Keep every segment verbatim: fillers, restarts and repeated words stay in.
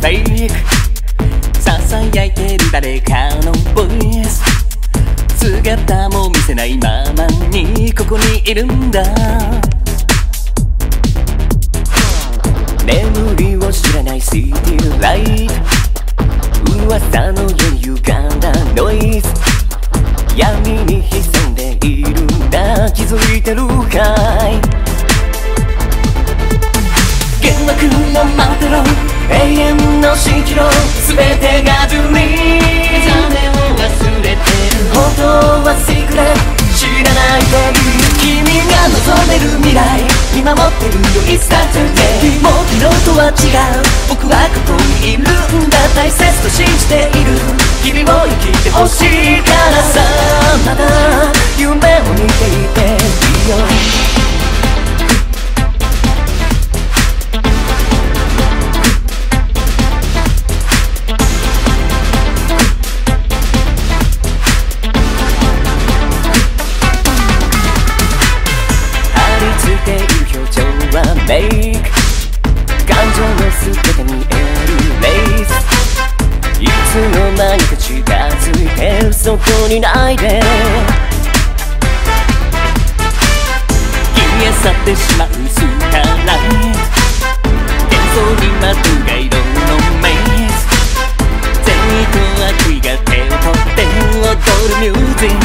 フェイクささやいてる誰かのボイス姿も見せないままにここにいるんだ眠りを知らないシティライト噂のように歪んだノイズ闇に潜んでいるんだ気づいてるかい幻惑のマテロ永遠の蜃気楼全てがドゥリーム目覚めを忘れてる本当はシークレット知らないという君が望める未来見守ってるよ It's time to day もう昨日とは違う僕はここにいるんだ大切と信じている君を生きてほしいからさまだ夢を見ていていいよメイク感情の全てにエルレイスいつの間にか近づいてるそこにないで消え去ってしまうスターライト幻想にまとうが色のメイス正義と悪意が手を取って踊るミュージック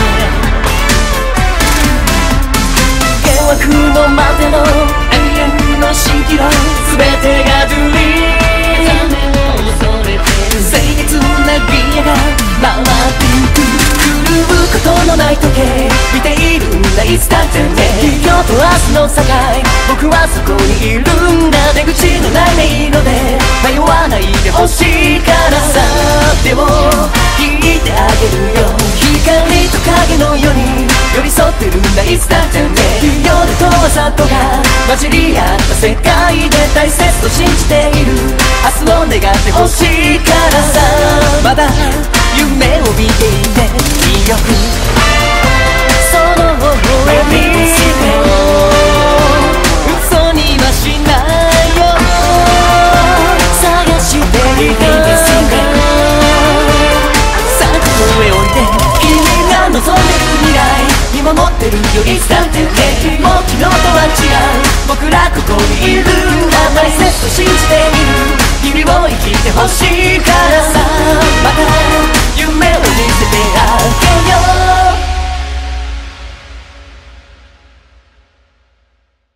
幻惑のまでのの蜃気楼全てがドゥリー目覚めを恐れてる清潔なギアが回ってゆく狂うことのない時計見ているんだいつだってね今日と明日の境僕はそこにいるんだ出口のない音色で迷わないでほしいからさでも聞いてあげるよ光と影のように寄り添ってるんだいつだってね夜と朝とが混じり合った世界で大切と信じている明日を願ってほしいからさまだ夢を見ていていいよその微笑み嘘にはしないよ探していてさあここへおいで君が望んでる未来見守ってるよいつだってねもう昨日とは違う僕らここにいるんだ大切と信じている君を生きてほしいからさまた